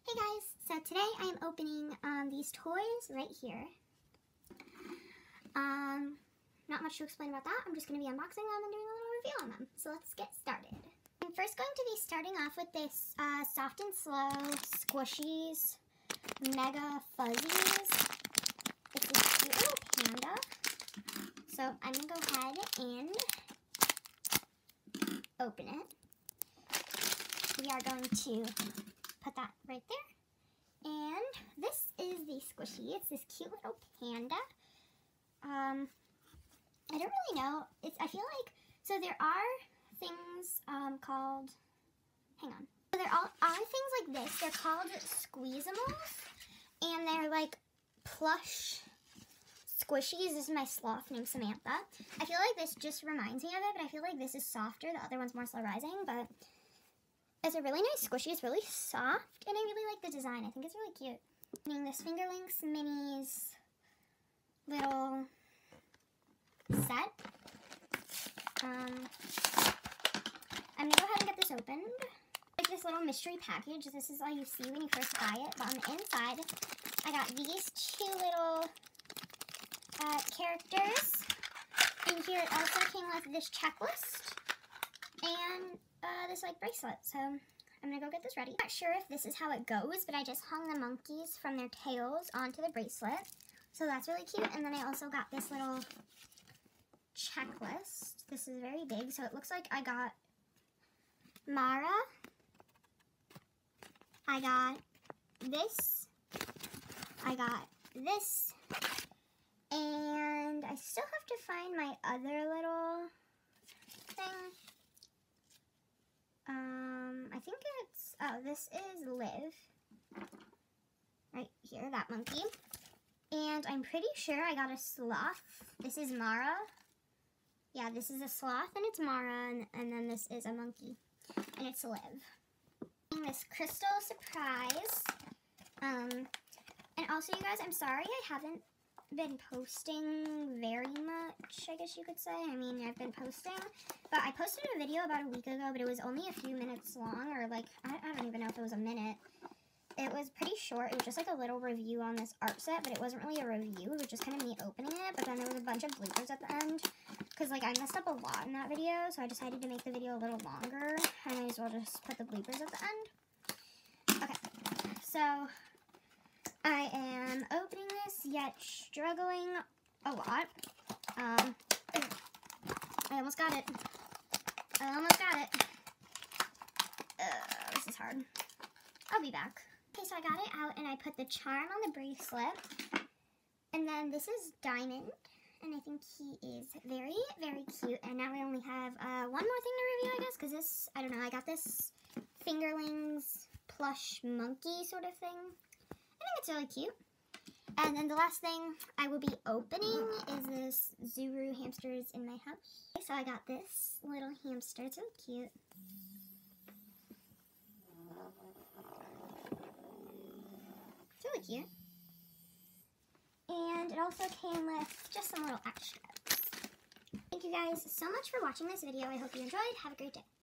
Hey guys, so today I'm opening these toys right here. Not much to explain about that. I'm just going to be unboxing them and doing a little review on them. So let's get started. I'm first going to be starting off with this Soft and Slow Squishies Mega Fuzzies. It's this cute little panda. So I'm going to go ahead and open it. We are going to put that right there. And this is the squishy. It's this cute little panda. I don't really know. I feel like, so there are things called, hang on. So there are things like this. They're called Squeezamals. And they're like plush squishies. This is my sloth named Samantha. I feel like this just reminds me of it, but I feel like this is softer. The other one's more slow rising, but it's a really nice squishy. It's really soft, and I really like the design. I think it's really cute. Opening this Fingerlinks Minis little set. I'm going to go ahead and get this opened. Like this little mystery package. This is all you see when you first buy it, but on the inside, I got these two little characters. And here it also came with this checklist and this like bracelet. So I'm gonna go get this ready. Not sure if this is how it goes, but I just hung the monkeys from their tails onto the bracelet. So that's really cute. And then I also got this little checklist. This is very big, so it looks like I got Mara. I got this. I got this. And I still have to find my other little thing. I think it's, this is Liv. Right here, that monkey. And I'm pretty sure I got a sloth. This is Mara. Yeah, this is a sloth and it's Mara, and then this is a monkey. And it's Liv. And this crystal surprise. And also, you guys, I'm sorry I haven't been posting very much, I guess you could say. I mean, I've been posting, but I posted a video about a week ago, but it was only a few minutes long, or like, I don't even know if it was a minute. It was pretty short. It was just like a little review on this art set, but it wasn't really a review. It was just kind of me opening it, but then there was a bunch of bloopers at the end, because like I messed up a lot in that video, so I decided to make the video a little longer. I might as well just put the bloopers at the end. Okay, so I am opening this, yet struggling a lot. I almost got it. This is hard. I'll be back. Okay, so I got it out, and I put the charm on the bracelet. And then this is Diamond, and I think he is very, very cute. And now we only have one more thing to review, I guess, because this, I don't know, I got this Fingerlings plush monkey sort of thing. I think it's really cute. And then the last thing I will be opening is this Zuru hamsters in my house. Okay, so I got this little hamster. It's really cute. It's really cute. And it also came with just some little extras. Thank you guys so much for watching this video. I hope you enjoyed. Have a great day.